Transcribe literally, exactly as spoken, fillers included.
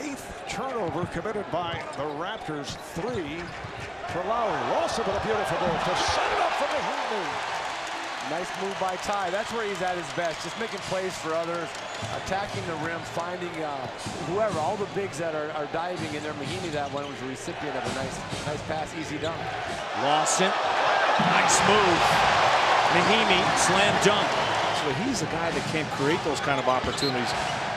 eighth turnover committed by the Raptors. Three for Lowry. Lawson with a beautiful move to set it up for Mahinmi. Nice move by Ty. That's where he's at his best, just making plays for others, attacking the rim, finding uh, whoever, all the bigs that are, are diving in there. Mahinmi, that one, was a recipient of a nice, nice pass, easy dunk. Lawson, nice move. Mahinmi, slam dunk. So he's a guy that can create those kind of opportunities.